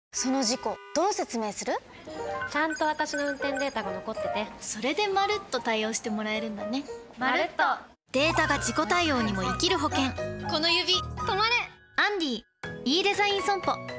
その事故どう説明する？ ちゃんと私の運転データが残ってて、 それでまるっと対応してもらえるんだね。 まるっとデータが自己対応にも生きる保険。この指止まれ。 アンディいいデザイン損保。